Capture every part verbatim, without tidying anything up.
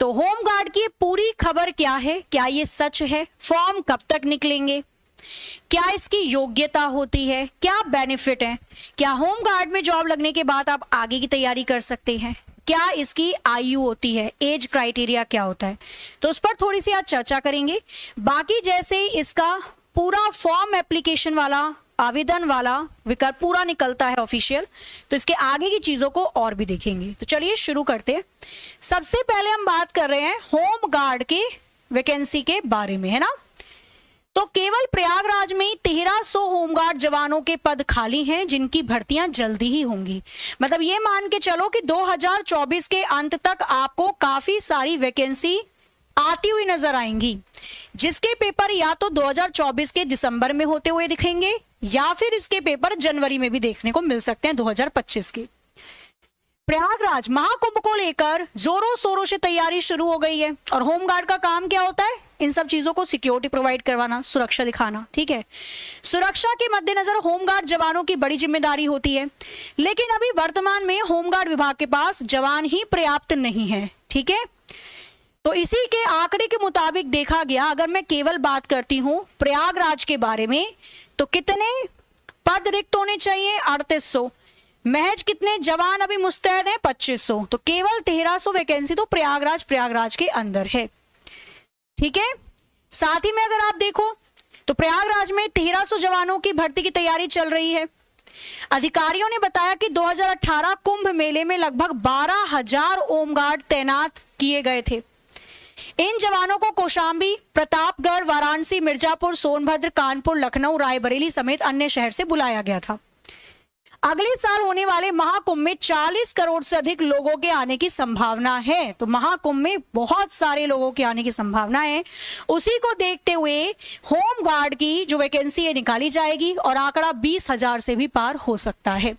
तो होमगार्ड की पूरी खबर क्या है, क्या ये सच है, फॉर्म कब तक निकलेंगे, क्या इसकी योग्यता होती है, क्या बेनिफिट है, क्या होमगार्ड में जॉब लगने के बाद आप आगे की तैयारी कर सकते हैं, क्या इसकी आयु होती है, एज क्राइटेरिया क्या होता है, तो उस पर थोड़ी सी आज चर्चा करेंगे। बाकी जैसे इसका पूरा फॉर्म एप्लीकेशन वाला आवेदन वाला विकल्प पूरा निकलता है ऑफिशियल, तो इसके आगे की चीजों को और भी देखेंगे। तो चलिए शुरू करते हैं। सबसे पहले हम बात कर रहे हैं होमगार्ड की वैकेंसी के बारे में, है ना। तो केवल प्रयागराज में तेरह सौ होमगार्ड जवानों के पद खाली हैं, जिनकी भर्तियां जल्दी ही होंगी। मतलब ये मान के चलो कि दो हज़ार चौबीस के अंत तक आपको काफी सारी वैकेंसी आती हुई नजर आएंगी, जिसके पेपर या तो दो हज़ार चौबीस के दिसंबर में होते हुए दिखेंगे या फिर इसके पेपर जनवरी में भी देखने को मिल सकते हैं दो हज़ार पच्चीस के। प्रयागराज महाकुंभ को लेकर जोरों शोरों से तैयारी शुरू हो गई है और होमगार्ड का काम क्या होता है, इन सब चीजों को सिक्योरिटी प्रोवाइड करवाना, सुरक्षा दिखाना, ठीक है। सुरक्षा के मद्देनजर होमगार्ड जवानों की बड़ी जिम्मेदारी होती है, लेकिन अभी वर्तमान में होमगार्ड विभाग के पास जवान ही पर्याप्त नहीं है, ठीक है। तो इसी के आंकड़े के मुताबिक देखा गया, अगर मैं केवल बात करती हूं प्रयागराज के बारे में, तो कितने पद रिक्त होने चाहिए, अड़तीस सौ। महज कितने जवान अभी मुस्तैद हैं, पच्चीस सौ। तो केवल तेरह सौ वैकेंसी तो प्रयागराज प्रयागराज के अंदर है, ठीक है। साथ ही में अगर आप देखो तो प्रयागराज में तेरह सौ जवानों की भर्ती की तैयारी चल रही है। अधिकारियों ने बताया कि दो हज़ार अठारह कुंभ मेले में लगभग बारह हजार होमगार्ड तैनात किए गए थे। इन जवानों को कौशांबी, प्रतापगढ़, वाराणसी, मिर्जापुर, सोनभद्र, कानपुर, लखनऊ, रायबरेली समेत अन्य शहर से बुलाया गया था। अगले साल होने वाले महाकुंभ में चालीस करोड़ से अधिक लोगों के आने की संभावना है। तो महाकुंभ में बहुत सारे लोगों के आने की संभावना है। उसी को देखते हुए होमगार्ड की जो वैकेंसी है निकाली जाएगी और आंकड़ा बीस हजार से भी पार हो सकता है।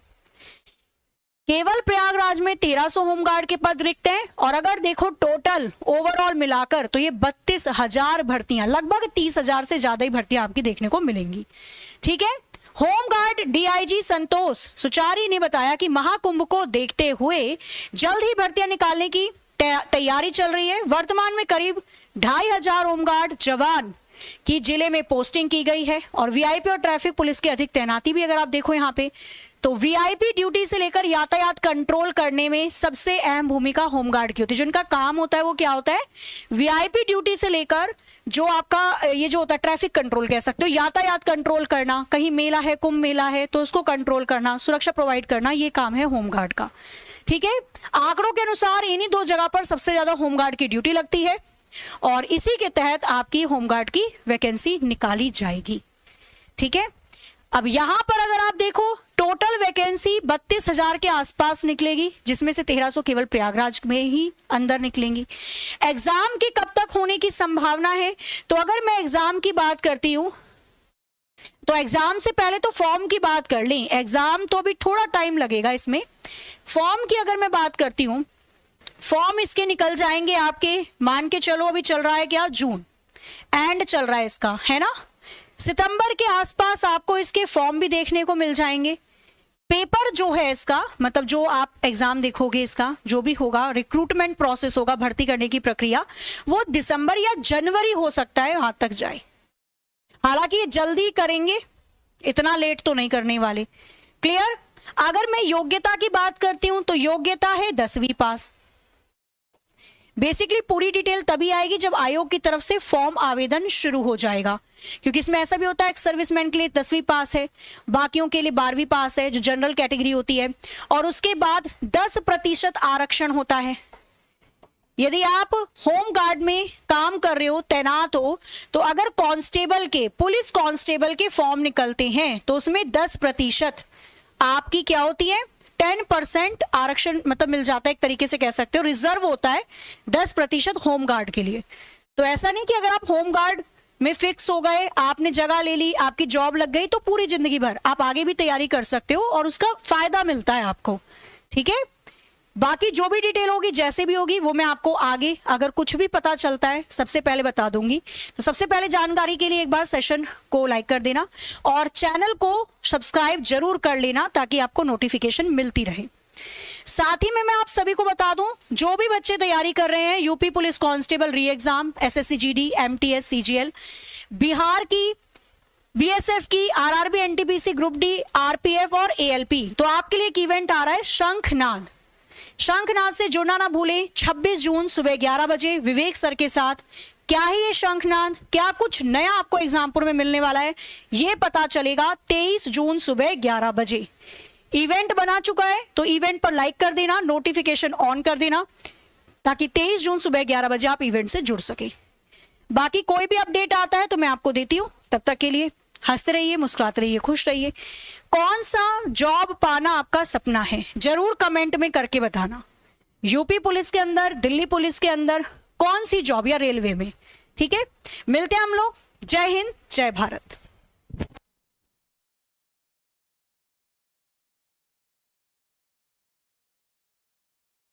केवल प्रयागराज में तेरह सौ होमगार्ड के पद रिक्त हैं और अगर देखो टोटल ओवरऑल मिलाकर तो ये बत्तीस हजार भर्तियां, लगभग तीस हजार से ज्यादा ही भर्तियां आपकी देखने को मिलेंगी, ठीक है। होमगार्ड डीआईजी संतोष सुचारी ने बताया कि महाकुंभ को देखते हुए जल्द ही भर्तियां निकालने की तैयारी चल रही है। वर्तमान में करीब ढाई हजार होमगार्ड जवान की जिले में पोस्टिंग की गई है और वीआईपी और ट्रैफिक पुलिस की अधिक तैनाती भी अगर आप देखो यहाँ पे, तो वीआईपी ड्यूटी से लेकर यातायात कंट्रोल करने में सबसे अहम भूमिका होमगार्ड की होती है। जिनका काम होता है वो क्या होता है, वीआईपी ड्यूटी से लेकर जो आपका ये जो होता है ट्रैफिक कंट्रोल कह सकते हो, यातायात कंट्रोल करना, कहीं मेला है, कुंभ मेला है तो उसको कंट्रोल करना, सुरक्षा प्रोवाइड करना, ये काम है होमगार्ड का, ठीक है। आंकड़ों के अनुसार इन्हीं दो जगह पर सबसे ज्यादा होमगार्ड की ड्यूटी लगती है और इसी के तहत आपकी होमगार्ड की वैकेंसी निकाली जाएगी, ठीक है। अब यहां पर अगर आप देखो टोटल वैकेंसी बत्तीस हजार के आसपास निकलेगी, जिसमें से तेरह सौ केवल प्रयागराज में ही अंदर निकलेंगी। एग्जाम की कब तक होने की संभावना है, तो अगर मैं एग्जाम की बात करती हूं तो एग्जाम से पहले तो फॉर्म की बात कर लें। एग्जाम तो अभी थोड़ा टाइम लगेगा इसमें। फॉर्म की अगर मैं बात करती हूं, फॉर्म इसके निकल जाएंगे आपके, मान के चलो अभी चल रहा है क्या, जून एंड चल रहा है इसका, है ना। सितंबर के आसपास आपको इसके फॉर्म भी देखने को मिल जाएंगे। पेपर जो है इसका, मतलब जो आप एग्जाम देखोगे, इसका जो भी होगा रिक्रूटमेंट प्रोसेस होगा, भर्ती करने की प्रक्रिया, वो दिसंबर या जनवरी हो सकता है वहां तक जाए। हालांकि ये जल्दी करेंगे, इतना लेट तो नहीं करने वाले, क्लियर। अगर मैं योग्यता की बात करती हूं तो योग्यता है दसवीं पास। बेसिकली पूरी डिटेल तभी आएगी जब आयोग की तरफ से फॉर्म आवेदन शुरू हो जाएगा, क्योंकि इसमें ऐसा भी होता है, एक सर्विसमैन के लिए दसवीं पास है, बाकियों के लिए बारहवीं पास है, जो जनरल कैटेगरी होती है, और उसके बाद दस प्रतिशत आरक्षण होता है। यदि आप होम गार्ड में काम कर रहे हो, तैनात हो, तो अगर कांस्टेबल के, पुलिस कांस्टेबल के फॉर्म निकलते हैं तो उसमें दस प्रतिशत आपकी क्या होती है, टेन परसेंट आरक्षण मतलब मिल जाता है, एक तरीके से कह सकते हो। रिजर्व होता है दस प्रतिशत होम गार्ड के लिए। तो ऐसा नहीं कि अगर आप होम गार्ड में फिक्स हो गए, आपने जगह ले ली, आपकी जॉब लग गई, तो पूरी जिंदगी भर आप आगे भी तैयारी कर सकते हो और उसका फायदा मिलता है आपको, ठीक है। बाकी जो भी डिटेल होगी, जैसे भी होगी, वो मैं आपको आगे अगर कुछ भी पता चलता है सबसे पहले बता दूंगी। तो सबसे पहले जानकारी के लिए एक बार सेशन को लाइक कर देना और चैनल को सब्सक्राइब जरूर कर लेना ताकि आपको नोटिफिकेशन मिलती रहे। साथ ही में मैं आप सभी को बता दूं, जो भी बच्चे तैयारी कर रहे हैं UP police constable re exam, SSC GD, MTS, CGL, Bihar की, बीएसएफ की, RRB, NTPC, group D, RPF और एएलपी, तो आपके लिए एक इवेंट आ रहा है शंखनाद। शंखनाद से जुड़ना ना भूलें, छब्बीस जून सुबह ग्यारह बजे विवेक सर के साथ। क्या है ये शंखनाद, क्या कुछ नया आपको एग्जामपुर में मिलने वाला है, ये पता चलेगा तेईस जून सुबह ग्यारह बजे। इवेंट बना चुका है तो इवेंट पर लाइक कर देना, नोटिफिकेशन ऑन कर देना, ताकि तेईस जून सुबह ग्यारह बजे आप इवेंट से जुड़ सके। बाकी कोई भी अपडेट आता है तो मैं आपको देती हूं। तब तक के लिए हंसते रहिए, मुस्कुराते रहिए, खुश रहिए। कौन सा जॉब पाना आपका सपना है जरूर कमेंट में करके बताना। यूपी पुलिस के अंदर, दिल्ली पुलिस के अंदर, कौन सी जॉब, या रेलवे में, ठीक है। मिलते हैं हम लोग। जय हिंद, जय भारत।